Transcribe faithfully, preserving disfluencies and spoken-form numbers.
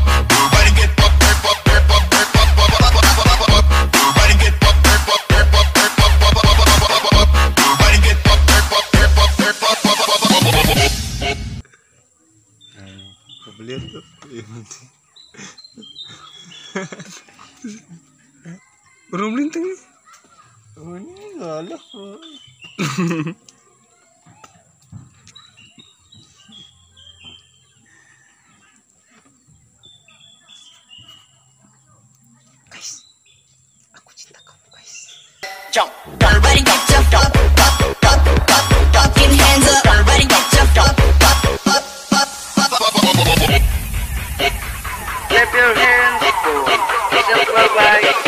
Everybody get up, up, up, up, up, up, up, up, up, up, up. Everybody get up, up, up, up, up, up, up, up, up, up, up. Everybody get up, up, up, up, up, up, up, up, up, up. Kebelet tuh. Burung melintang nih. Oh ini galak. Guys, aku cinta kamu guys. Jump, everybody get your up, up, up, up, fucking hands up. Everybody get your up, up, up, up, up, up. Clap your hands for Jesus Worldwide.